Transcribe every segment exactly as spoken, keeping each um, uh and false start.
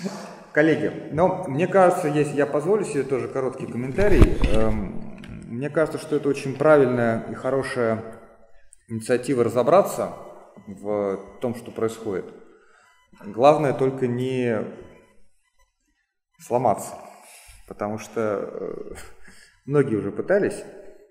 Коллеги, но мне кажется, если я позволю себе тоже короткий комментарий, эм, мне кажется, что это очень правильная и хорошая инициатива разобраться в том, что происходит. Главное только не сломаться, потому что многие уже пытались.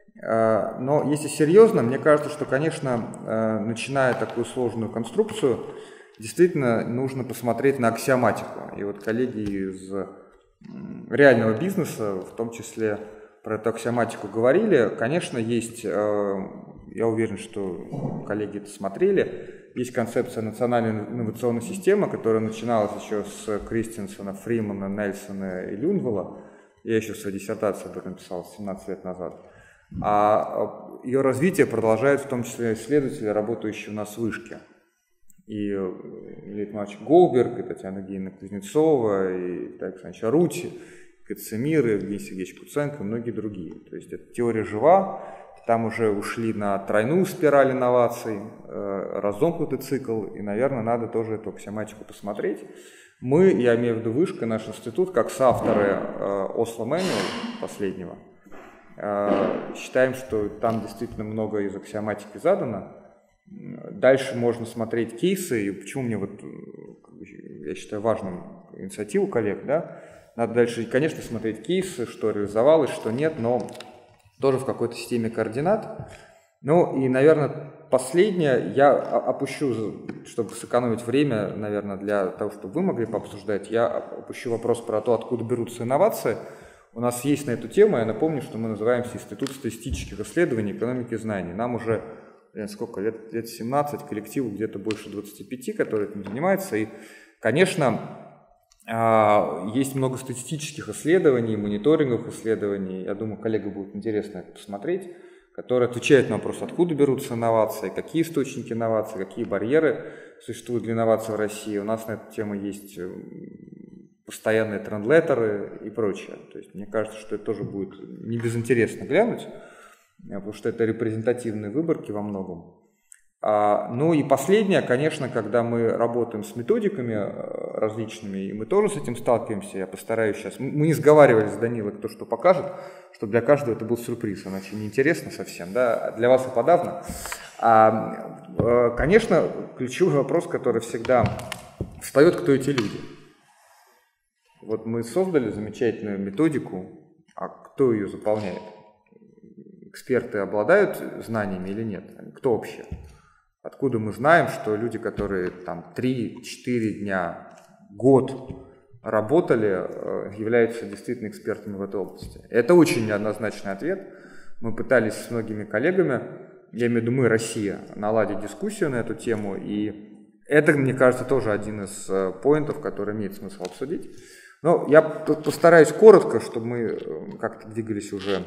Но если серьезно, мне кажется, что, конечно, начиная такую сложную конструкцию, действительно нужно посмотреть на аксиоматику. И вот коллеги из реального бизнеса, в том числе про эту аксиоматику говорили. Конечно, есть, я уверен, что коллеги это смотрели, есть концепция национальной инновационной системы, которая начиналась еще с Кристенсена, Фримана, Нельсона и Люндвала. Я еще в своей диссертации об этом писал семнадцать лет назад. А ее развитие продолжает в том числе исследователи, работающие у нас в Вышке. И Илья Иванович Голберг, и Татьяна Евгеньевна Кузнецова, и Виталий Александрович Арути, Кацемир, Евгений Сергеевич Куценко и многие другие. То есть эта теория жива, там уже ушли на тройную спираль инноваций, разомкнутый цикл, и, наверное, надо тоже эту аксиоматику посмотреть. Мы, я имею в виду Вышка, наш институт, как соавторы Осло Manual последнего, считаем, что там действительно много из аксиоматики задано. Дальше можно смотреть кейсы, и почему мне вот, я считаю, важным инициативу коллег, да, надо дальше, конечно, смотреть кейсы, что реализовалось, что нет, но тоже в какой-то системе координат. Ну и, наверное, последнее, я опущу, чтобы сэкономить время, наверное, для того, чтобы вы могли пообсуждать, я опущу вопрос про то, откуда берутся инновации. У нас есть на эту тему, я напомню, что мы называемся Институт статистических исследований экономики знаний. Нам уже сколько лет, лет семнадцать, коллективу где-то больше двадцати пяти, которые этим занимаются. И, конечно, есть много статистических исследований, мониторинговых исследований. Я думаю, коллегам будет интересно это посмотреть, которые отвечают на вопрос, откуда берутся инновации, какие источники инноваций, какие барьеры существуют для инноваций в России. У нас на эту тему есть постоянные трендлеттеры и прочее. То есть мне кажется, что это тоже будет не безинтересно глянуть, потому что это репрезентативные выборки во многом. А, ну и последнее, конечно, когда мы работаем с методиками различными, и мы тоже с этим сталкиваемся, я постараюсь сейчас, мы не сговаривались с Данилой, кто что покажет, чтобы для каждого это был сюрприз, иначе неинтересно совсем, да, для вас и подавно. А, конечно, ключевой вопрос, который всегда встает, кто эти люди. Вот мы создали замечательную методику, а кто ее заполняет? Эксперты обладают знаниями или нет? Кто вообще? Откуда мы знаем, что люди, которые там три-четыре дня, год работали, являются действительно экспертами в этой области? Это очень неоднозначный ответ. Мы пытались с многими коллегами, я имею в виду мы, Россия, наладить дискуссию на эту тему, и это, мне кажется, тоже один из поинтов, который имеет смысл обсудить. Но я постараюсь коротко, чтобы мы как-то двигались уже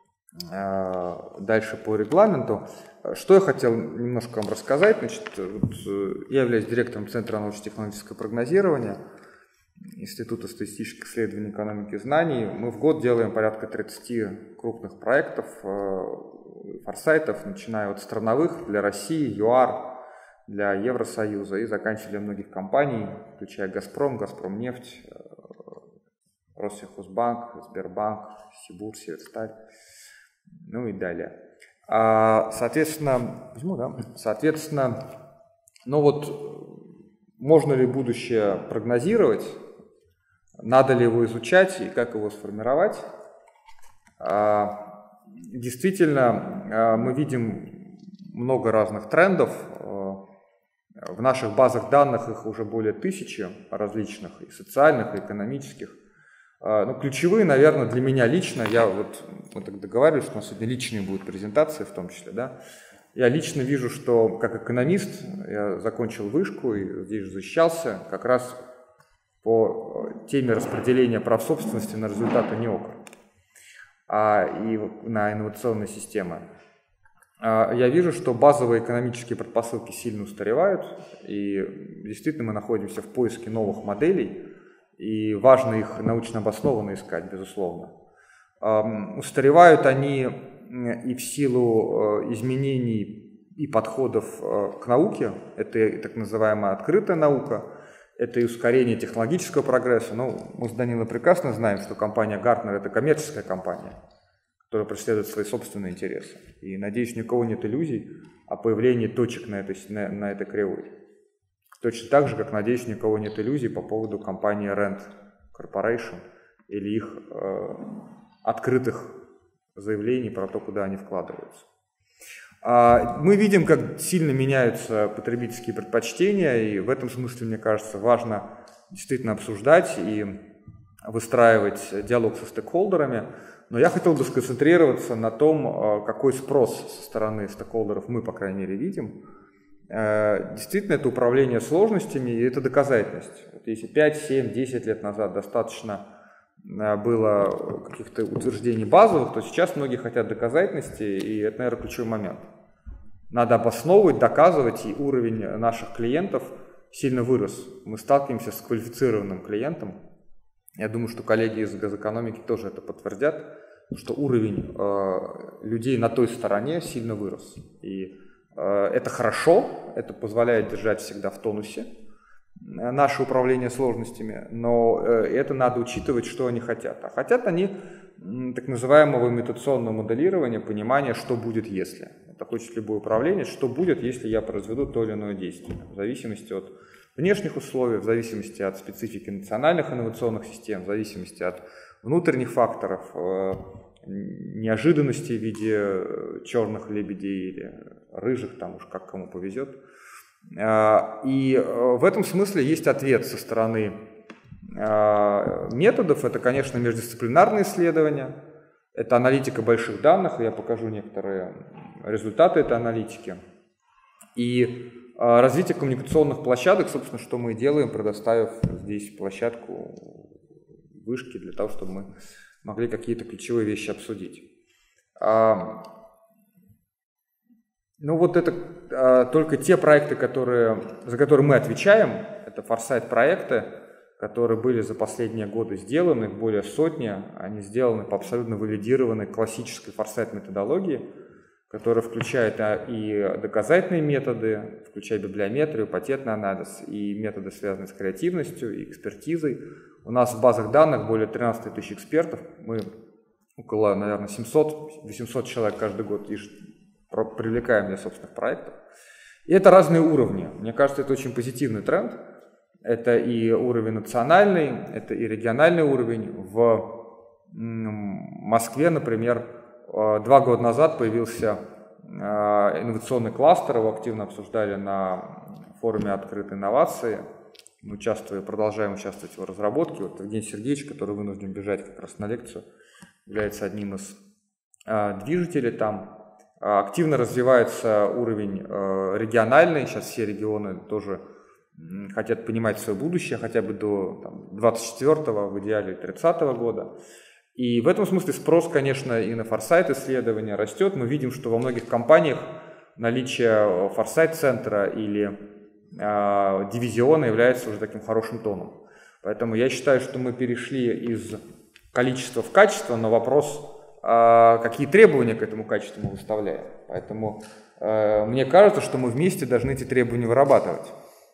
дальше по регламенту. Что я хотел немножко вам рассказать. Значит, вот я являюсь директором Центра научно-технологического прогнозирования Института статистических исследований экономики знаний. Мы в год делаем порядка тридцати крупных проектов, форсайтов, начиная от страновых для России, ЮАР, для Евросоюза и заканчивая для многих компаний, включая Газпром, Газпромнефть, Россельхозбанк, Сбербанк, Сибур, Северсталь, ну и далее. А, соответственно, возьму, да? Соответственно, ну вот, можно ли будущее прогнозировать, надо ли его изучать и как его сформировать? А, действительно, мы видим много разных трендов. В наших базах данных их уже более тысячи различных, и социальных, и экономических. Ну, ключевые, наверное, для меня лично, я вот, мы так договаривались, что у нас сегодня личные будут презентации в том числе, да, я лично вижу, что как экономист я закончил вышку и здесь же защищался как раз по теме распределения прав собственности на результаты НИОКа а, и на инновационные системы. А, я вижу, что базовые экономические предпосылки сильно устаревают, и действительно мы находимся в поиске новых моделей, и важно их научно обоснованно искать, безусловно. Устаревают они и в силу изменений и подходов к науке, это так называемая открытая наука, это и ускорение технологического прогресса. Ну, мы с Данилой прекрасно знаем, что компания Gartner – это коммерческая компания, которая преследует свои собственные интересы. И, надеюсь, ни у кого нет иллюзий о появлении точек на этой, на, на этой кривой. Точно так же, как, надеюсь, ни у кого нет иллюзий по поводу компании Rand Corporation или их э, открытых заявлений про то, куда они вкладываются. А мы видим, как сильно меняются потребительские предпочтения, и в этом смысле, мне кажется, важно действительно обсуждать и выстраивать диалог со стейкхолдерами. Но я хотел бы сконцентрироваться на том, какой спрос со стороны стейкхолдеров мы, по крайней мере, видим. Действительно, это управление сложностями, и это доказательность. Вот если пять, семь, десять лет назад достаточно было каких-то утверждений базовых, то сейчас многие хотят доказательности, и это, наверное, ключевой момент. Надо обосновывать, доказывать, и уровень наших клиентов сильно вырос. Мы сталкиваемся с квалифицированным клиентом. Я думаю, что коллеги из газэкономики тоже это подтвердят, что уровень э, людей на той стороне сильно вырос. И э, это хорошо, это позволяет держать всегда в тонусе наше управление сложностями, но это надо учитывать, что они хотят. А хотят они так называемого имитационного моделирования, понимания, что будет, если. Это хочет любое управление, что будет, если я произведу то или иное действие. В зависимости от внешних условий, в зависимости от специфики национальных инновационных систем, в зависимости от внутренних факторов, неожиданностей в виде черных лебедей или рыжих, там уж как кому повезет. И в этом смысле есть ответ со стороны методов. Это, конечно, междисциплинарные исследования, это аналитика больших данных, я покажу некоторые результаты этой аналитики. И развитие коммуникационных площадок, собственно, что мы делаем, предоставив здесь площадку вышки для того, чтобы мы могли какие-то ключевые вещи обсудить. Ну вот это а, только те проекты, которые, за которые мы отвечаем, это форсайт проекты, которые были за последние годы сделаны, их более сотни, они сделаны по абсолютно валидированной классической форсайт методологии, которая включает и доказательные методы, включая библиометрию, патентный анализ и методы, связанные с креативностью и экспертизой. У нас в базах данных более тринадцати тысяч экспертов, мы около, наверное, семьсот-восемьсот человек каждый год привлекаем для собственных проектов. И это разные уровни. Мне кажется, это очень позитивный тренд. Это и уровень национальный, это и региональный уровень. В Москве, например, два года назад появился инновационный кластер, его активно обсуждали на форуме «Открытые инновации». Мы участвуем, продолжаем участвовать в его разработке. Вот Евгений Сергеевич, который вынужден бежать как раз на лекцию, является одним из движителей там. Активно развивается уровень региональный, сейчас все регионы тоже хотят понимать свое будущее, хотя бы до двадцать четвёртого, в идеале тридцатого года. И в этом смысле спрос, конечно, и на форсайт исследования растет. Мы видим, что во многих компаниях наличие форсайт-центра или э, дивизиона является уже таким хорошим тоном. Поэтому я считаю, что мы перешли из количества в качество, но вопрос, какие требования к этому качеству мы выставляем. Поэтому э, мне кажется, что мы вместе должны эти требования вырабатывать,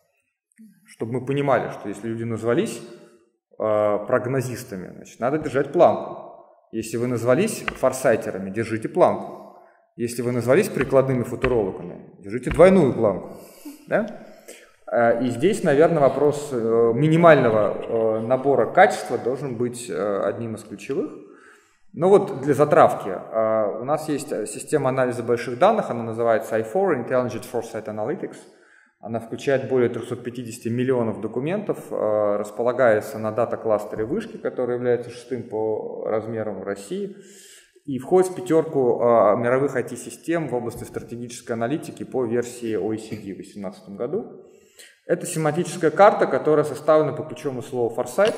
чтобы мы понимали, что если люди назвались э, прогнозистами, значит, надо держать планку. Если вы назвались форсайтерами, держите планку. Если вы назвались прикладными футурологами, держите двойную планку. Да? И здесь, наверное, вопрос минимального набора качества должен быть одним из ключевых. Ну вот для затравки. У нас есть система анализа больших данных, она называется ай фор, Intelligent Foresight Analytics. Она включает более трёхсот пятидесяти миллионов документов, располагается на дата-кластере вышки, который является шестым по размерам в России, и входит в пятерку мировых ай ти-систем в области стратегической аналитики по версии о и си ди в две тысячи восемнадцатом году. Это семантическая карта, которая составлена по ключевому слову «форсайт»,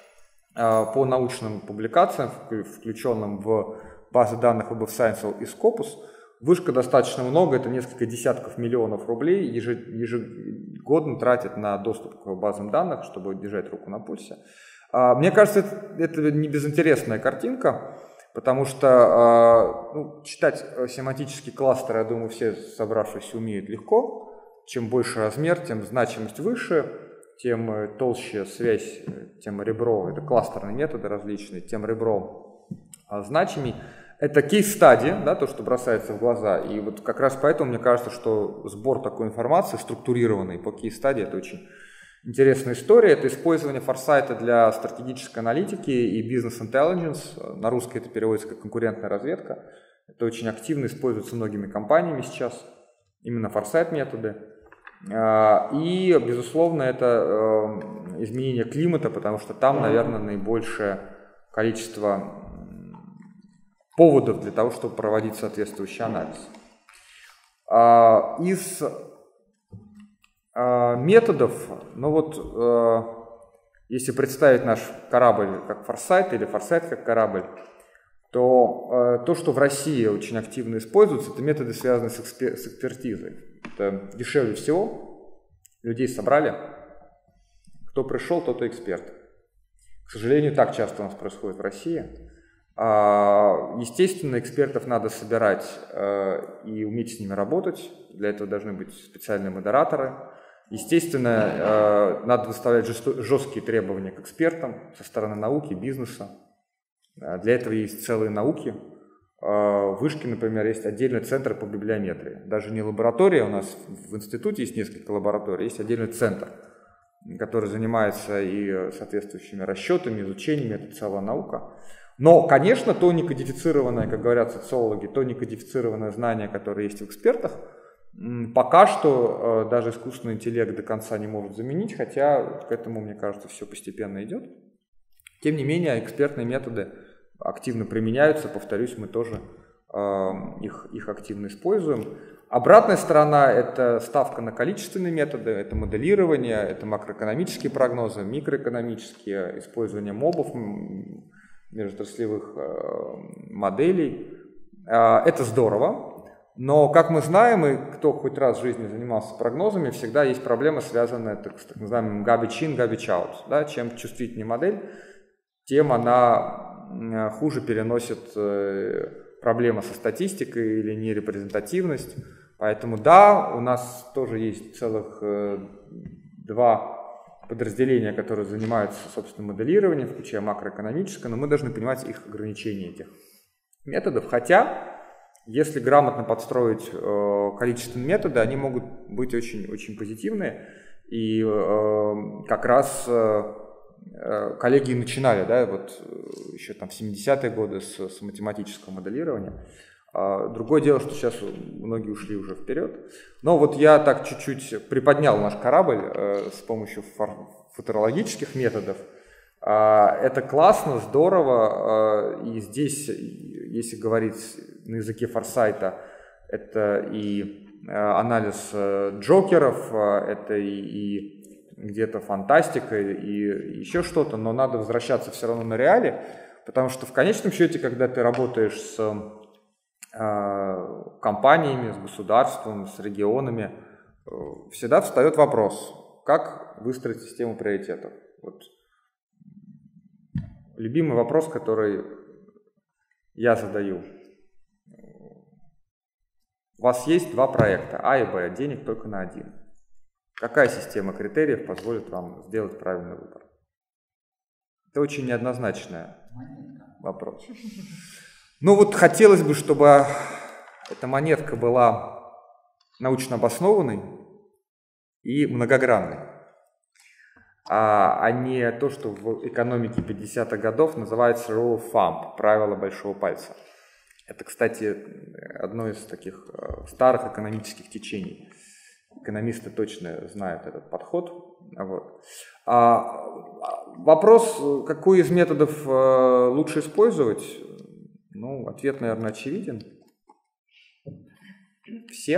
по научным публикациям, включенным в базы данных Web of Science и Scopus. Вышка достаточно много, это несколько десятков миллионов рублей ежегодно тратит на доступ к базам данных, чтобы держать руку на пульсе. Мне кажется, это, это не безинтересная картинка, потому что ну, читать семантический кластер, я думаю, все собравшиеся умеют легко. Чем больше размер, тем значимость выше. тем толще связь, тем ребро, это кластерные методы различные, тем ребро значимей. Это кейс-стадия, да, то, что бросается в глаза. И вот как раз поэтому мне кажется, что сбор такой информации, структурированный по кейс-стадии, это очень интересная история. Это использование форсайта для стратегической аналитики и бизнес-интеллигенс. На русский это переводится как конкурентная разведка. Это очень активно используется многими компаниями сейчас, именно форсайт-методы. И, безусловно, это изменение климата, потому что там, наверное, наибольшее количество поводов для того, чтобы проводить соответствующий анализ. Из методов, ну вот, если представить наш корабль как форсайт или форсайт как корабль, то то, что в России очень активно используется, это методы, связанные с, экспер- с экспертизой. Это дешевле всего. Людей собрали. Кто пришел, тот и эксперт. К сожалению, так часто у нас происходит в России. Естественно, экспертов надо собирать и уметь с ними работать. Для этого должны быть специальные модераторы. Естественно, надо выставлять жесткие требования к экспертам со стороны науки, бизнеса. Для этого есть целые науки. В Вышке, например, есть отдельный центр по библиометрии. Даже не лаборатория, у нас в институте есть несколько лабораторий, есть отдельный центр, который занимается и соответствующими расчетами, изучениями, это целая наука. Но, конечно, то некодифицированное, как говорят социологи, то некодифицированное знание, которое есть в экспертах, пока что даже искусственный интеллект до конца не может заменить, хотя к этому, мне кажется, все постепенно идет. Тем не менее, экспертные методы активно применяются, повторюсь, мы тоже э, их, их активно используем. Обратная сторона – это ставка на количественные методы, это моделирование, это макроэкономические прогнозы, микроэкономические, использование мобов, межотраслевых э, моделей. Э, это здорово, но, как мы знаем, и кто хоть раз в жизни занимался прогнозами, всегда есть проблема, связанная так, с так называемым garbage in, garbage out. Да? Чем чувствительнее модель, тем она хуже переносит проблемы со статистикой или нерепрезентативность. Поэтому да, у нас тоже есть целых два подразделения, которые занимаются, собственно, моделированием, включая макроэкономическое, но мы должны понимать их ограничения этих методов. Хотя, если грамотно подстроить количественные методы, они могут быть очень, очень позитивные. И как раз коллеги начинали, да, вот еще там в семидесятые годы с, с математического моделирования. А другое дело, что сейчас многие ушли уже вперед. Но вот я так чуть-чуть приподнял наш корабль э, с помощью фор- футурологических методов. А, это классно, здорово. А, и здесь, если говорить на языке форсайта, это и а, анализ а, джокеров, а, это и, и где-то фантастика и еще что-то, но надо возвращаться все равно на реалии, потому что в конечном счете, когда ты работаешь с э, компаниями, с государством, с регионами, э, всегда встает вопрос, как выстроить систему приоритетов. Вот. Любимый вопрос, который я задаю. У вас есть два проекта, А и Б, денег только на один. Какая система критериев позволит вам сделать правильный выбор? Это очень неоднозначный вопрос. Ну вот хотелось бы, чтобы эта монетка была научно обоснованной и многогранной, а, а не то, что в экономике пятидесятых годов называется rule of thumb, правило большого пальца. Это, кстати, одно из таких старых экономических течений. Экономисты точно знают этот подход. Вот. А вопрос, какой из методов лучше использовать, ну, ответ, наверное, очевиден. Все.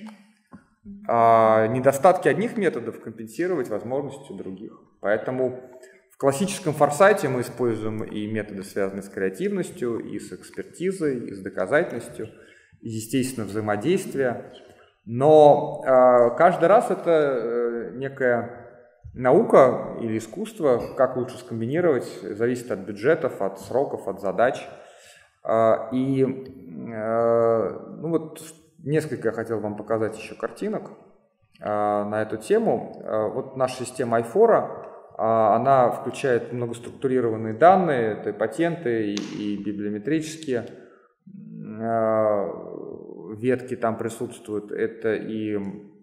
А недостатки одних методов компенсировать возможностью других. Поэтому в классическом форсайте мы используем и методы, связанные с креативностью, и с экспертизой, и с доказательностью, и, естественно, взаимодействие. Но э, каждый раз это э, некая наука или искусство, как лучше скомбинировать, зависит от бюджетов, от сроков, от задач. Э, и э, ну вот несколько я хотел вам показать еще картинок. на эту тему. Вот наша система айфора, она включает многоструктурированные данные, это и патенты, и, и библиометрические ветки там присутствуют, это и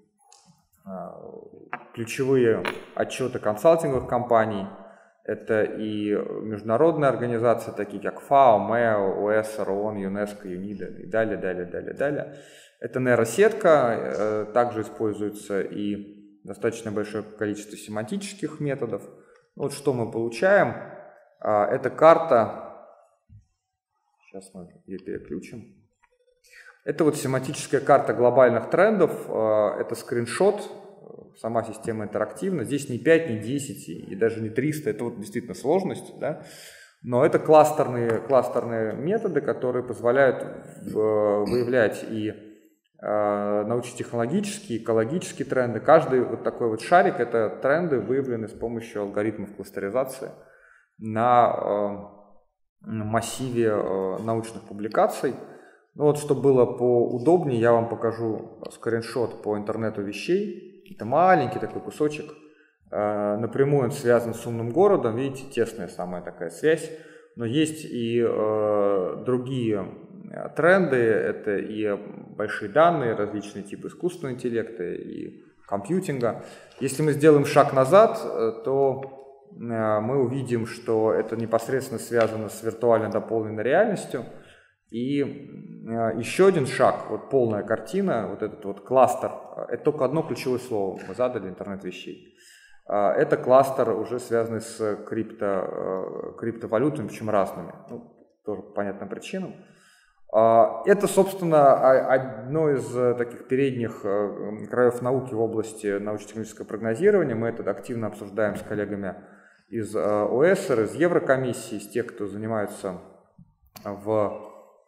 ключевые отчеты консалтинговых компаний, это и международные организации, такие как ФАО, МЭО, ОЭСР, ООН, ЮНЕСКО, ЮНИДО и далее, далее, далее, далее. Это нейросетка, также используется и достаточно большое количество семантических методов. Вот что мы получаем. Это карта, сейчас мы ее переключим. Это вот семантическая карта глобальных трендов, это скриншот, сама система интерактивна. Здесь не пять, не десять и даже не триста, это вот действительно сложность, да? Но это кластерные, кластерные методы, которые позволяют выявлять и научно-технологические, экологические тренды. Каждый вот такой вот шарик – это тренды, выявлены с помощью алгоритмов кластеризации на массиве научных публикаций. Ну вот, чтобы было поудобнее, я вам покажу скриншот по интернету вещей. Это маленький такой кусочек. Напрямую он связан с умным городом. Видите, тесная самая такая связь. Но есть и э, другие тренды. Это и большие данные, различные типы искусственного интеллекта и компьютинга. Если мы сделаем шаг назад, то э, мы увидим, что это непосредственно связано с виртуально дополненной реальностью. И еще один шаг, вот полная картина, вот этот вот кластер, это только одно ключевое слово мы задали, интернет вещей. Это кластер, уже связанный с крипто, криптовалютами, причем разными, ну, тоже по понятным причинам. Это, собственно, одно из таких передних краев науки в области научно-технического прогнозирования. Мы это активно обсуждаем с коллегами из ОЭСР, из Еврокомиссии, из тех, кто занимается в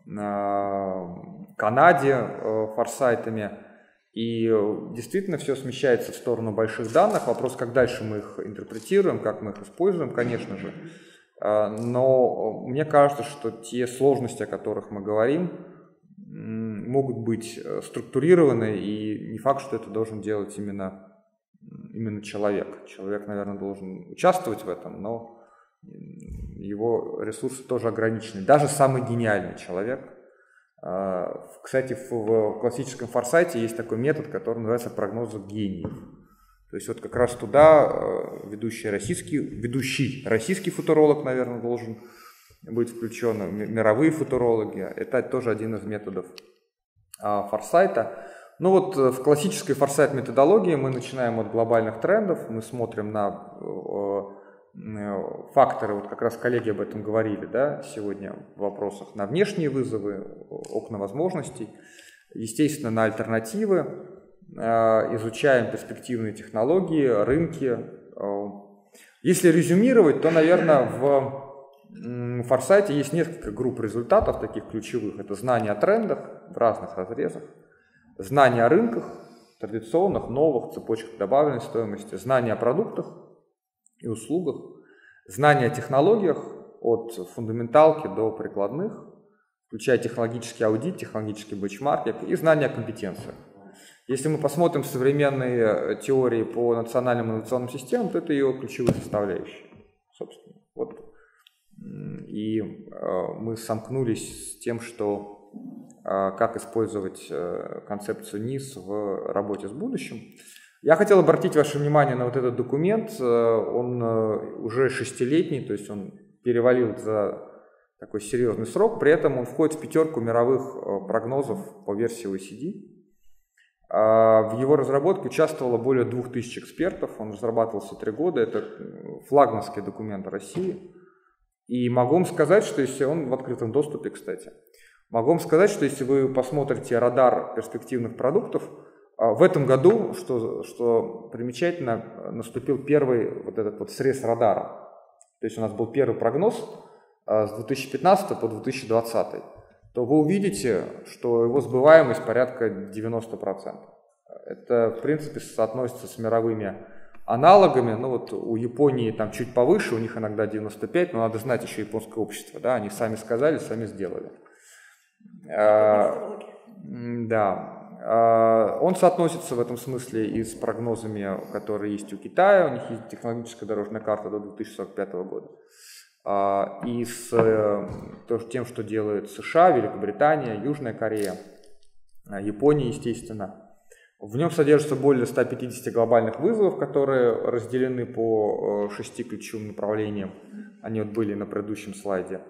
Канаде форсайтами, и действительно все смещается в сторону больших данных. Вопрос, как дальше мы их интерпретируем, как мы их используем, конечно же. Но мне кажется, что те сложности, о которых мы говорим, могут быть структурированы, и не факт, что это должен делать именно, именно человек. Человек, наверное, должен участвовать в этом, но его ресурсы тоже ограничены. Даже самый гениальный человек. Кстати, в классическом форсайте есть такой метод, который называется прогноз гениев. То есть вот как раз туда ведущий российский, ведущий российский футуролог, наверное, должен быть включен, мировые футурологи. Это тоже один из методов форсайта. Ну вот в классической форсайт методологии мы начинаем от глобальных трендов, мы смотрим на факторы, вот как раз коллеги об этом говорили, да, сегодня в вопросах, на внешние вызовы, окна возможностей, естественно, на альтернативы, изучаем перспективные технологии, рынки. Если резюмировать, то, наверное, в форсайте есть несколько групп результатов таких ключевых. Это знание о трендах в разных разрезах, знание о рынках, традиционных, новых, цепочках добавленной стоимости, знание о продуктах и услугах, знания о технологиях от фундаменталки до прикладных, включая технологический аудит, технологический бенчмаркинг и знания о компетенциях. Если мы посмотрим современные теории по национальным инновационным системам, то это ее ключевые составляющие, собственно. Вот. И э, мы сомкнулись с тем, что э, как использовать э, концепцию НИС в работе с будущим. Я хотел обратить ваше внимание на вот этот документ. Он уже шестилетний, то есть он перевалил за такой серьезный срок. При этом он входит в пятерку мировых прогнозов по версии о и си ди. В его разработке участвовало более двух тысяч экспертов. Он разрабатывался три года. Это флагманский документ России. И могу вам сказать, что если он в открытом доступе, кстати, могу вам сказать, что если вы посмотрите радар перспективных продуктов, в этом году, что, что примечательно, наступил первый вот этот вот срез радара. То есть у нас был первый прогноз с две тысячи пятнадцатого по две тысячи двадцатый. То вы увидите, что его сбываемость порядка девяносто процентов. Это, в принципе, соотносится с мировыми аналогами. Ну вот у Японии там чуть повыше, у них иногда девяносто пять, но надо знать еще японское общество. Да? Они сами сказали, сами сделали. А, да. Он соотносится в этом смысле и с прогнозами, которые есть у Китая, у них есть технологическая дорожная карта до две тысячи сорок пятого года, и с тем, что делает США, Великобритания, Южная Корея, Япония, естественно. В нем содержится более ста пятидесяти глобальных вызовов, которые разделены по шести ключевым направлениям. Они вот были на предыдущем слайде.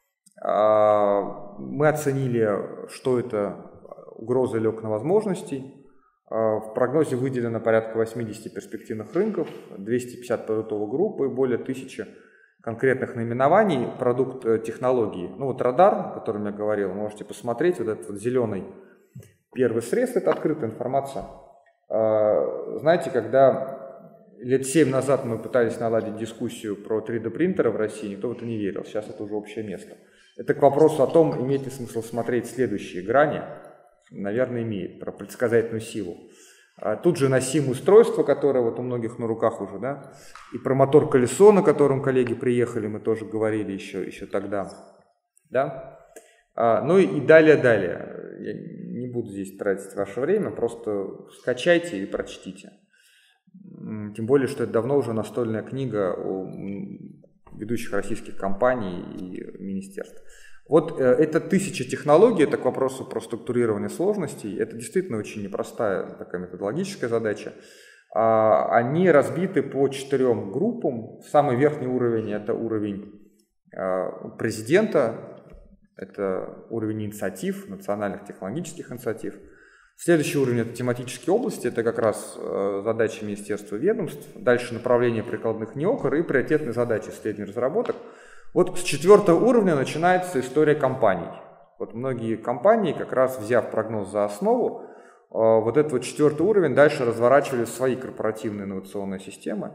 Мы оценили, что это угроза или окна возможностей. В прогнозе выделено порядка восьмидесяти перспективных рынков, двести пятьдесят продуктовых групп и более тысячи конкретных наименований. Продукт технологии. Ну вот радар, о котором я говорил, можете посмотреть. Вот этот вот зеленый первый срез – это открытая информация. Знаете, когда лет семь назад мы пытались наладить дискуссию про три дэ принтеры в России, никто в это не верил. Сейчас это уже общее место. Это к вопросу о том, имеет ли смысл смотреть следующие грани. Наверное, имеет, про предсказательную силу. Тут же носим устройство, которое вот у многих на руках уже, да, и про мотор-колесо, на котором коллеги приехали, мы тоже говорили еще, еще тогда, да. Ну и далее-далее. Я не буду здесь тратить ваше время, просто скачайте и прочтите. Тем более, что это давно уже настольная книга у ведущих российских компаний и министерств. Вот э, это тысяча технологий, это к вопросу про структурирование сложностей. Это действительно очень непростая такая методологическая задача. А, они разбиты по четырем группам. Самый верхний уровень – это уровень э, президента, это уровень инициатив, национальных технологических инициатив. Следующий уровень – это тематические области, это как раз э, задачи министерства и ведомств. Дальше направление прикладных неокр и приоритетные задачи исследований и разработок. Вот с четвертого уровня начинается история компаний. Вот многие компании, как раз взяв прогноз за основу, вот этот вот четвертый уровень дальше разворачивали свои корпоративные инновационные системы.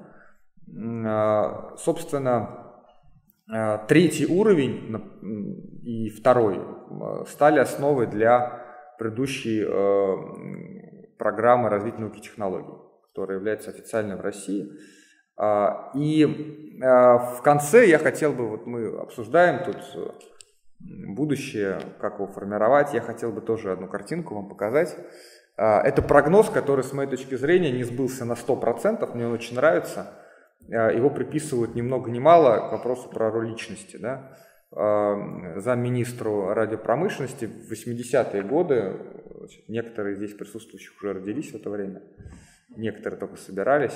Собственно, третий уровень и второй стали основой для предыдущей программы развития науки и технологий, которая является официальной в России. И в конце я хотел бы, вот мы обсуждаем тут будущее, как его формировать, я хотел бы тоже одну картинку вам показать. Это прогноз, который, с моей точки зрения, не сбылся на сто процентов, мне он очень нравится. Его приписывают ни много ни мало к вопросу про роль личности. Да? Замминистру радиопромышленности в восьмидесятые годы, некоторые здесь присутствующих уже родились в это время, некоторые только собирались.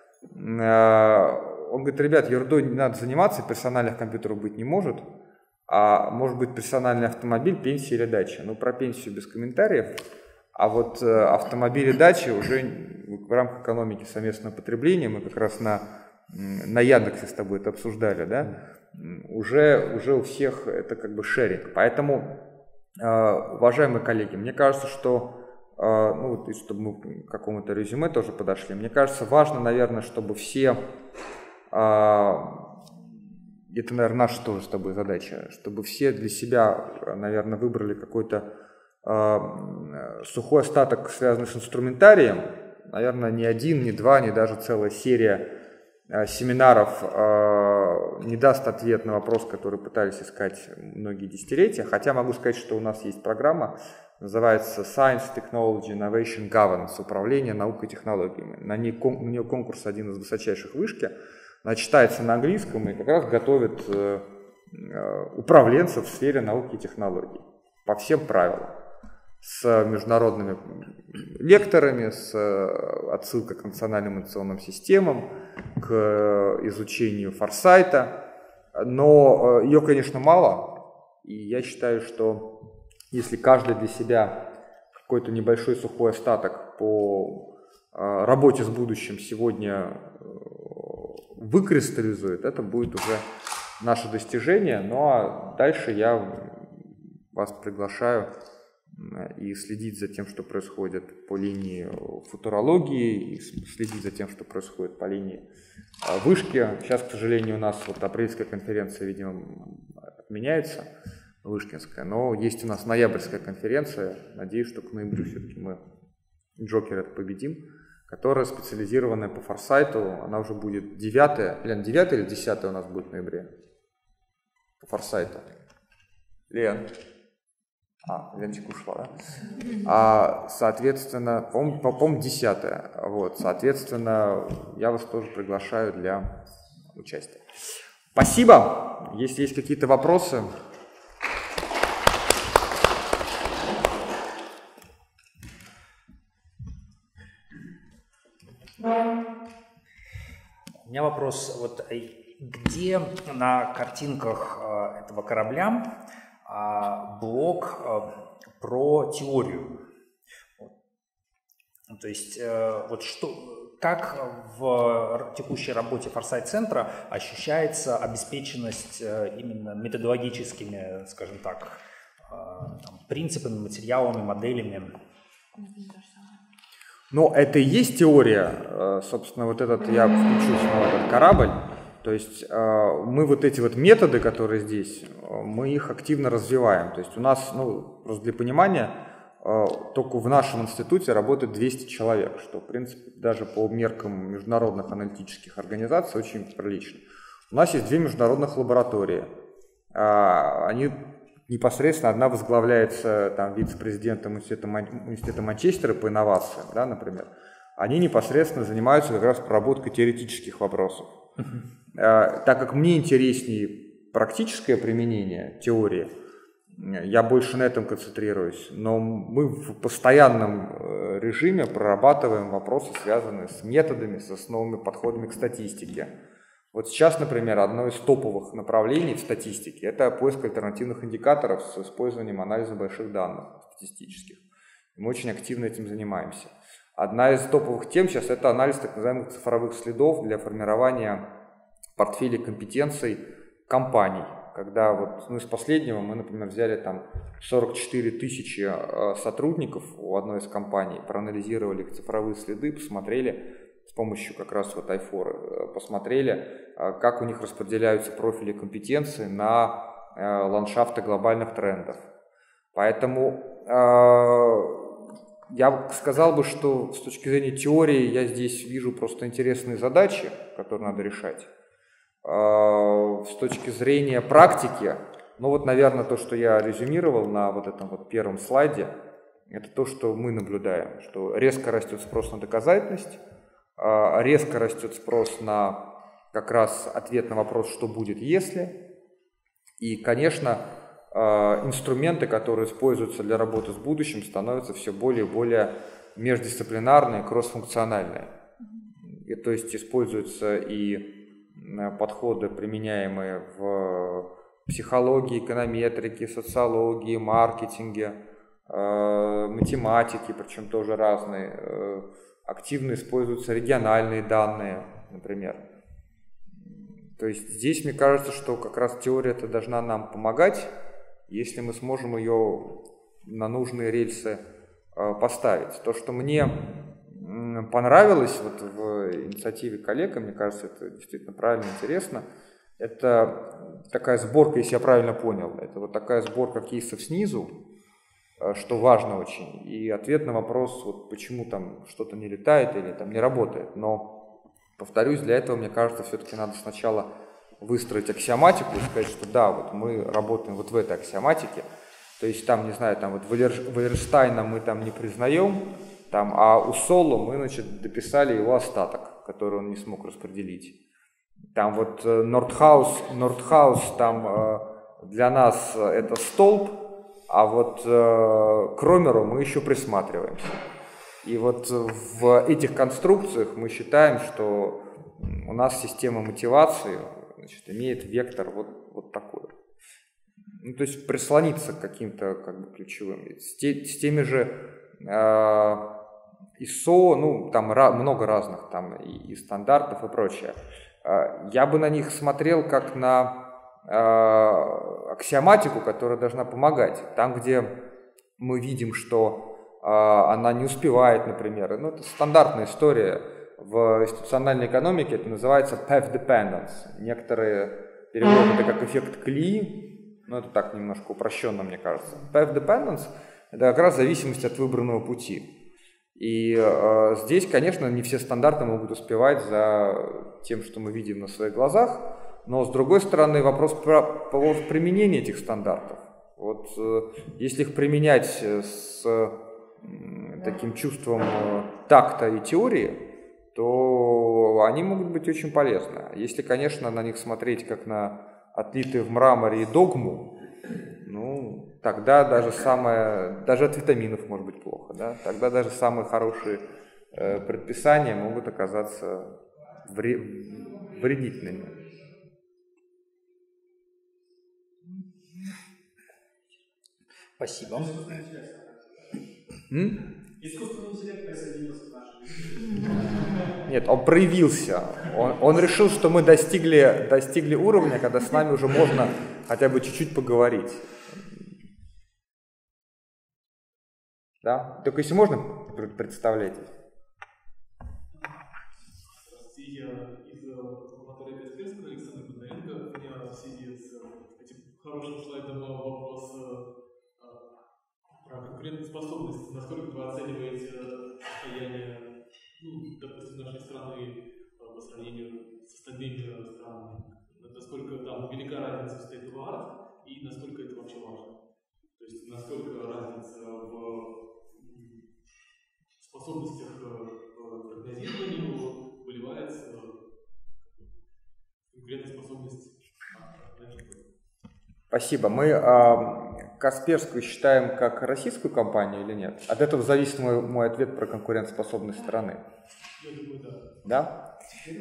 Он говорит: ребят, ерундой не надо заниматься, персональных компьютеров быть не может, а может быть персональный автомобиль, пенсия или дача. Ну, про пенсию без комментариев, а вот автомобиль и дачи уже в рамках экономики совместного потребления, мы как раз на, на Яндексе с тобой это обсуждали, да, уже, уже у всех это как бы шеринг. Поэтому, уважаемые коллеги, мне кажется, что ну, чтобы мы к какому-то резюме тоже подошли. Мне кажется, важно, наверное, чтобы все, это, наверное, наша тоже с тобой задача, чтобы все для себя, наверное, выбрали какой-то сухой остаток, связанный с инструментарием. Наверное, ни один, ни два, ни даже целая серия семинаров не даст ответ на вопрос, который пытались искать многие десятилетия. Хотя могу сказать, что у нас есть программа, называется Science, Technology, Innovation, Governance, управление наукой и технологиями. На ней, на нее конкурс один из высочайших в вышке. Она читается на английском и как раз готовит э, управленцев в сфере науки и технологий по всем правилам. С международными лекторами, с отсылкой к национальным инновационным системам, к изучению форсайта. Но ее, конечно, мало. И я считаю, что если каждый для себя какой-то небольшой сухой остаток по работе с будущим сегодня выкристаллизует, это будет уже наше достижение. Ну а дальше я вас приглашаю и следить за тем, что происходит по линии футурологии, и следить за тем, что происходит по линии вышки. Сейчас, к сожалению, у нас вот апрельская конференция, видимо, отменяется, вышкинская, но есть у нас ноябрьская конференция. Надеюсь, что к ноябрю все-таки мы Джокер это победим, которая специализированная по форсайту. Она уже будет девятая, Лен, девятая или десятая у нас будет в ноябре по форсайту. Лен. А, Леночка ушла, да? А, соответственно, по-моему, по-моему, десятое. Вот, соответственно, я вас тоже приглашаю для участия. Спасибо. Если есть какие-то вопросы. У меня вопрос, вот где на картинках этого корабля блок про теорию? То есть вот что, как в текущей работе форсайт-центра ощущается обеспеченность именно методологическими, скажем так, там, принципами, материалами, моделями? Но это и есть теория, собственно, вот этот, я включу снова этот корабль, то есть мы вот эти вот методы, которые здесь, мы их активно развиваем, то есть у нас, ну, просто для понимания, только в нашем институте работает двести человек, что, в принципе, даже по меркам международных аналитических организаций очень прилично. У нас есть две международных лаборатории, они... Непосредственно одна возглавляется там вице-президентом университета, университета Манчестера по инновациям, да, например. Они непосредственно занимаются как раз проработкой теоретических вопросов. Uh-huh. А, так как мне интереснее практическое применение теории, я больше на этом концентрируюсь. Но мы в постоянном режиме прорабатываем вопросы, связанные с методами, с основными подходами к статистике. Вот сейчас, например, одно из топовых направлений в статистике – это поиск альтернативных индикаторов с использованием анализа больших данных статистических. Мы очень активно этим занимаемся. Одна из топовых тем сейчас – это анализ так называемых цифровых следов для формирования портфелей компетенций компаний. Когда вот, ну, из последнего мы, например, взяли там сорок четыре тысячи сотрудников у одной из компаний, проанализировали их цифровые следы, посмотрели, с помощью как раз вот айфор посмотрели, как у них распределяются профили компетенции на ландшафты глобальных трендов. Поэтому я сказал бы, что с точки зрения теории я здесь вижу просто интересные задачи, которые надо решать. С точки зрения практики, ну вот, наверное, то, что я резюмировал на вот этом вот первом слайде, это то, что мы наблюдаем, что резко растет спрос на доказательность, резко растет спрос на как раз ответ на вопрос, что будет, если. И, конечно, инструменты, которые используются для работы с будущим, становятся все более и более междисциплинарные, кроссфункциональные. И, то есть используются и подходы, применяемые в психологии, эконометрике, социологии, маркетинге, математике, причем тоже разные. Активно используются региональные данные, например. То есть здесь, мне кажется, что как раз теория-то должна нам помогать, если мы сможем ее на нужные рельсы поставить. То, что мне понравилось вот в инициативе коллег, мне кажется, это действительно правильно, интересно, это такая сборка, если я правильно понял, это вот такая сборка кейсов снизу, что важно очень, и ответ на вопрос, вот почему там что-то не летает или там не работает. Но, повторюсь, для этого, мне кажется, все-таки надо сначала выстроить аксиоматику и сказать, что да, вот мы работаем вот в этой аксиоматике, то есть там, не знаю, там вот Валерштайна мы там не признаем, там, а у Соло мы, значит, дописали его остаток, который он не смог распределить. Там вот Нордхаус, Нордхаус там для нас это столб, а вот э, к Ромеру мы еще присматриваемся. И вот в этих конструкциях мы считаем, что у нас система мотивации, значит, имеет вектор вот, вот такой. Ну, то есть прислониться к каким-то как бы ключевым. С, те, с теми же э, ай эс о, ну, там ra- много разных, там и, и стандартов и прочее. Э, я бы на них смотрел как на аксиоматику, которая должна помогать. Там, где мы видим, что э, она не успевает, например, ну, это стандартная история в институциональной экономике, это называется path dependence. Некоторые переводят это как эффект колеи, но это так немножко упрощенно, мне кажется. Path dependence – это как раз зависимость от выбранного пути. И э, здесь, конечно, не все стандарты могут успевать за тем, что мы видим на своих глазах. Но, с другой стороны, вопрос про, про применение этих стандартов. Вот если их применять с таким чувством такта и теории, то они могут быть очень полезны. Если, конечно, на них смотреть как на отлитые в мраморе и догму, ну, тогда даже самое, даже от витаминов может быть плохо, да? Тогда даже самые хорошие э, предписания могут оказаться вре, вредительными. Спасибо. М? Искусственный интеллект присоединился к нашей. Нет, он проявился. Он, он решил, что мы достигли, достигли уровня, когда с нами уже можно хотя бы чуть-чуть поговорить. Да? Только если можно, представляйте. Сидя из лаборатории Касперского, Александр Бондаренко, меня в связи с этим хорошим слайдом вопрос про конкурентоспособность. Насколько вы оцениваете состояние, ну, допустим, нашей страны по сравнению с остальными странами? Насколько там велика разница в state of art и насколько это вообще важно? То есть насколько разница в способностях к прогнозированию выливается конкурентоспособность? Спасибо. Мы э, Касперскую считаем как российскую компанию или нет? От этого зависит мой, мой ответ про конкурентоспособность страны. Я думаю, да.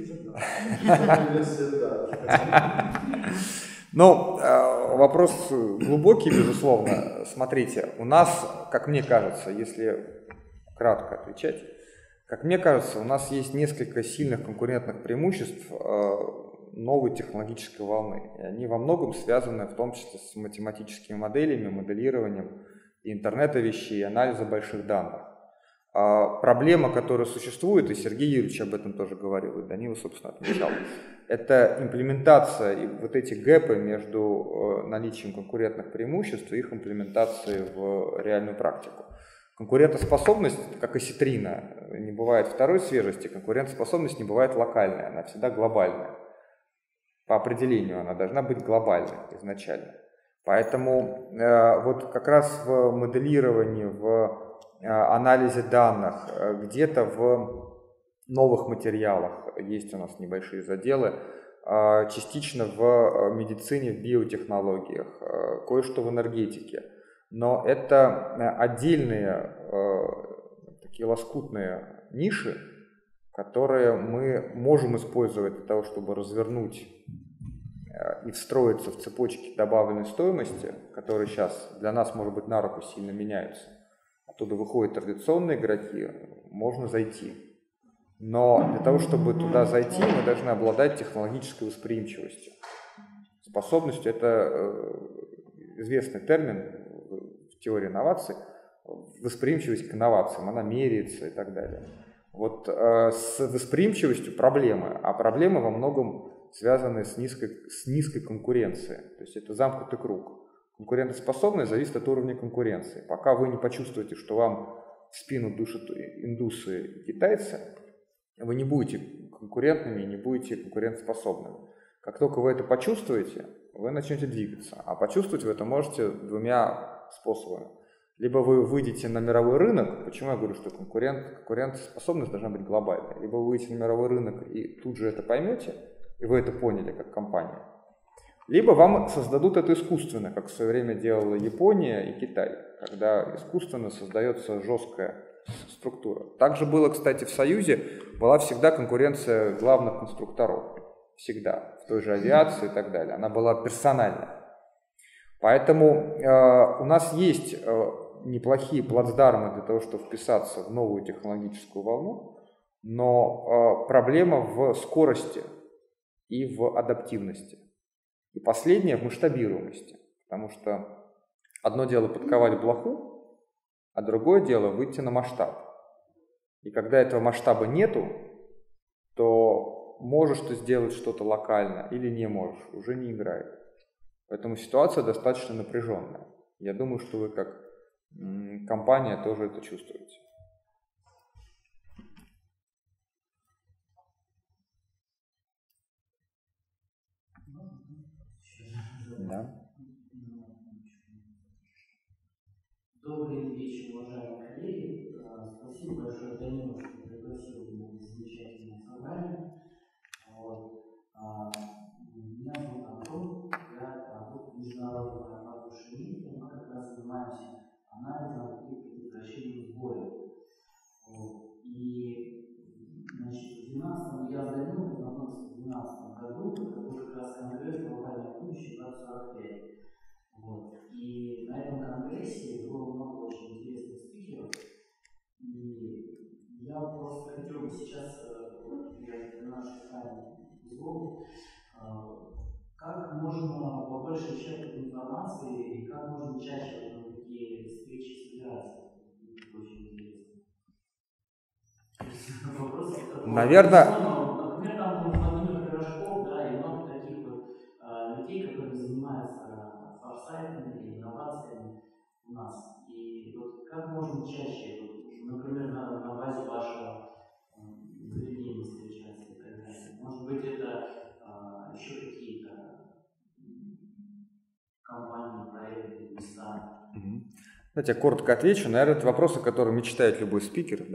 Да? Ну, вопрос глубокий, безусловно. Смотрите, у нас, как мне кажется, если кратко отвечать, как мне кажется, у нас есть несколько сильных конкурентных преимуществ новой технологической волны. И они во многом связаны в том числе с математическими моделями, моделированием интернета вещей, анализа больших данных. А проблема, которая существует, и Сергей Юрьевич об этом тоже говорил, и Данила, собственно, отмечал, это имплементация и вот эти гэпы между наличием конкурентных преимуществ и их имплементацией в реальную практику. Конкурентоспособность, как осетрина, не бывает второй свежести, конкурентоспособность не бывает локальная, она всегда глобальная. По определению она должна быть глобальной изначально. Поэтому э, вот как раз в моделировании, в э, анализе данных, э, где-то в новых материалах есть у нас небольшие заделы, э, частично в медицине, в биотехнологиях, э, кое-что в энергетике. Но это отдельные э, такие лоскутные ниши, которые мы можем использовать для того, чтобы развернуть и встроиться в цепочки добавленной стоимости, которые сейчас для нас, может быть, на руку сильно меняются. Оттуда выходят традиционные игроки, можно зайти. Но для того, чтобы туда зайти, мы должны обладать технологической восприимчивостью. Способностью – это известный термин в теории инноваций, восприимчивость к инновациям, она меряется и так далее. Вот э, с восприимчивостью проблемы, а проблемы во многом связаны с низкой, с низкой конкуренцией. То есть это замкнутый круг. Конкурентоспособность зависит от уровня конкуренции. Пока вы не почувствуете, что вам в спину душат индусы и китайцы, вы не будете конкурентными и не будете конкурентоспособными. Как только вы это почувствуете, вы начнете двигаться. А почувствовать вы это можете двумя способами. Либо вы выйдете на мировой рынок, почему я говорю, что конкурент, конкурентоспособность должна быть глобальной. Либо вы выйдете на мировой рынок и тут же это поймете, и вы это поняли как компания. Либо вам создадут это искусственно, как в свое время делала Япония и Китай, когда искусственно создается жесткая структура. Также было, кстати, в Союзе, была всегда конкуренция главных конструкторов. Всегда. В той же авиации и так далее. Она была персональная. Поэтому э, у нас есть э, неплохие плацдармы для того, чтобы вписаться в новую технологическую волну, но э, проблема в скорости и в адаптивности. И последнее в масштабируемости. Потому что одно дело подковать блоху, а другое дело выйти на масштаб. И когда этого масштаба нету, то можешь ты сделать что-то локально или не можешь, уже не играет. Поэтому ситуация достаточно напряженная. Я думаю, что вы как компания тоже это чувствуете. Да. Добрый вечер, уважаемые коллеги. Спасибо большое, Данилу, что пригласил меня на замечательное собрание. Вот. Меня зовут Антон, я работаю в международной корпорации. Мы как раз занимаемся анализом и предотвращением сбоя. Вот. И значит, в двенадцатом я с Данилом познакомился в двенадцатом году, это был как раз конгресс глобальное будущее двадцать сорок пять. Вот. И на этом конгрессе было много очень интересных спикеров. И я просто хотел бы сейчас для нашей взгляду, как можно побольше черпать информации и как можно чаще на такие встречи собираться. Это очень интересно. Вопрос, Наверное. Например, там Владимир Пирожков, да, и много таких вот людей, которые занимаются форсайтами и инновациями у нас. И вот как можно чаще, вот, например, на, на базе вашего заведения встречаться и так далее? Может быть, это а, еще какие-то компании, проекты, места? Знаете, я коротко отвечу. Наверное, это вопросы, которые мечтает любой спикер.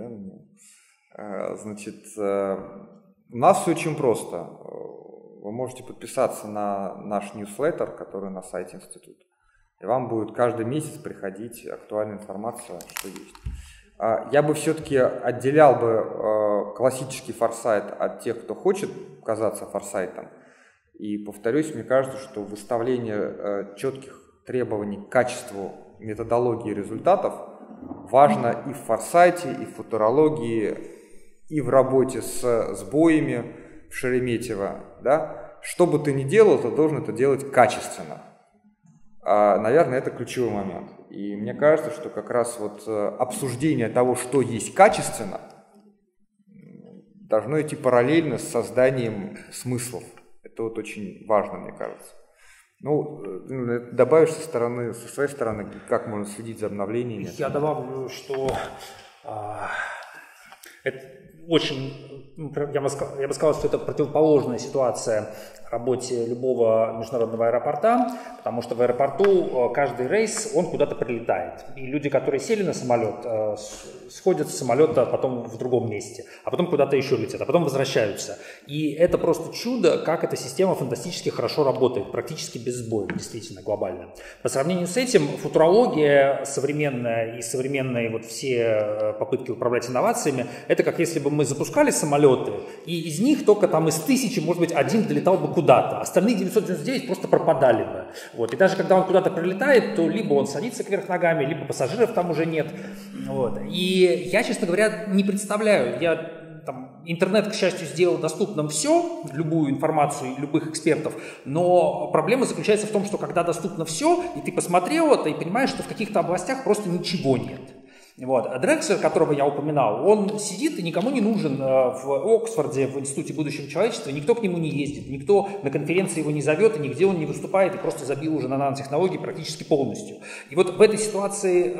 Да? Значит, у нас все очень просто. Вы можете подписаться на наш ньюслеттер, который на сайте института, и вам будет каждый месяц приходить актуальная информация, что есть. Я бы все-таки отделял бы классический форсайт от тех, кто хочет казаться форсайтом. И повторюсь, мне кажется, что выставление четких требований к качеству методологии результатов важно и в форсайте, и в футурологии, и в работе с сбоями в Шереметьево. Да? Что бы ты ни делал, ты должен это делать качественно. Наверное, это ключевой момент. И мне кажется, что как раз вот обсуждение того, что есть качественно, должно идти параллельно с созданием смыслов. Это вот очень важно, мне кажется. Ну, добавишь со стороны, со своей стороны, как можно следить за обновлениями? Я добавлю, что а, это очень, я бы, сказал, я бы сказал, что это противоположная ситуация работе любого международного аэропорта, потому что в аэропорту каждый рейс, он куда-то прилетает. И люди, которые сели на самолет, сходят с самолета потом в другом месте, а потом куда-то еще летят, а потом возвращаются. И это просто чудо, как эта система фантастически хорошо работает, практически без сбоев, действительно, глобально. По сравнению с этим, футурология современная и современные вот все попытки управлять инновациями, это как если бы мы запускали самолеты, и из них только там из тысячи, может быть, один долетал бы куда-то, остальные девятьсот девяносто девять просто пропадали бы. Вот. И даже когда он куда-то прилетает, то либо он садится кверх ногами, либо пассажиров там уже нет. Вот. И я, честно говоря, не представляю, я там, интернет, к счастью, сделал доступным все, любую информацию любых экспертов, но проблема заключается в том, что когда доступно все, и ты посмотрел это и понимаешь, что в каких-то областях просто ничего нет. Вот. Дрекслер, которого я упоминал, он сидит и никому не нужен в Оксфорде, в Институте будущего человечества, никто к нему не ездит, никто на конференции его не зовет, и нигде он не выступает, и просто забил уже на нанотехнологии практически полностью. И вот в этой ситуации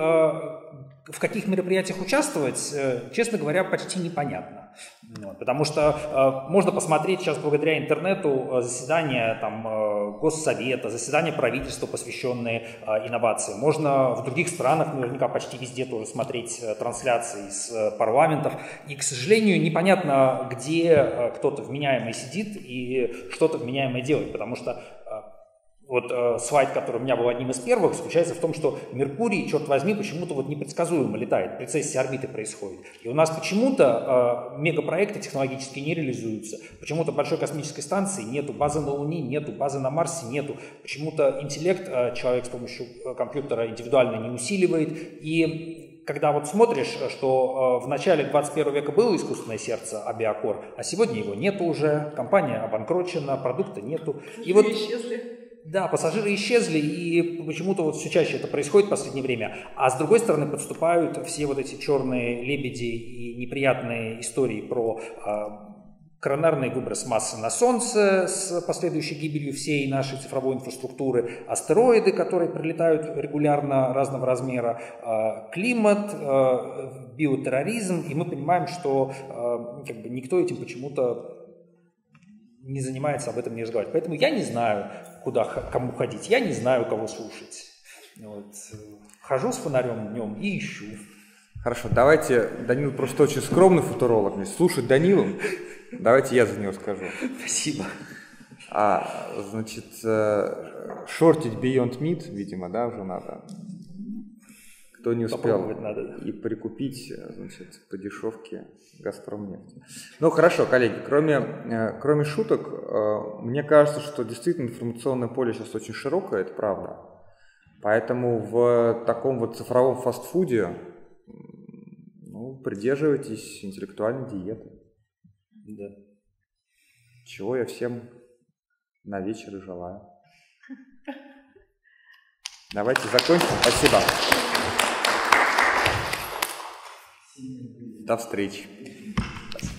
в каких мероприятиях участвовать, честно говоря, почти непонятно. Вот, потому что э, можно посмотреть сейчас благодаря интернету заседания там, э, Госсовета, заседания правительства, посвященные э, инновациям. Можно в других странах, наверняка почти везде тоже смотреть э, трансляции из э, парламентов. И, к сожалению, непонятно, где э, кто-то вменяемый сидит и что-то вменяемое делает, потому что э, Вот э, слайд, который у меня был одним из первых, заключается в том, что Меркурий, черт возьми, почему-то вот непредсказуемо летает, прецессия орбиты происходит. И у нас почему-то э, мегапроекты технологически не реализуются, почему-то большой космической станции нету, базы на Луне нету, базы на Марсе нету, почему-то интеллект э, человек с помощью компьютера индивидуально не усиливает. И когда вот смотришь, что э, в начале двадцать первого века было искусственное сердце Абиакор, а сегодня его нету уже, компания обанкрочена, продукта нету. И вот да, пассажиры исчезли, и почему-то вот все чаще это происходит в последнее время. А с другой стороны подступают все вот эти черные лебеди и неприятные истории про э, коронарный выброс массы на Солнце с последующей гибелью всей нашей цифровой инфраструктуры, астероиды, которые прилетают регулярно разного размера, э, климат, э, биотерроризм, и мы понимаем, что э, как бы никто этим почему-то не занимается, об этом не разговаривать. Поэтому я не знаю, куда, кому ходить, я не знаю, кого слушать. Вот. Хожу с фонарем днем и ищу. Хорошо, давайте, Данил просто очень скромный футуролог, мне слушать Данилу, давайте я за него скажу. Спасибо. А, значит, шортить Beyond Meat, видимо, да, уже надо. Кто не успел, надо, да. И прикупить, значит, по дешевке Газпромнефть. Ну, хорошо, коллеги, кроме, кроме шуток, мне кажется, что действительно информационное поле сейчас очень широкое, это правда. Поэтому в таком вот цифровом фастфуде, ну, придерживайтесь интеллектуальной диеты. Да. Чего я всем на вечер и желаю. Давайте закончим. Спасибо. До встречи.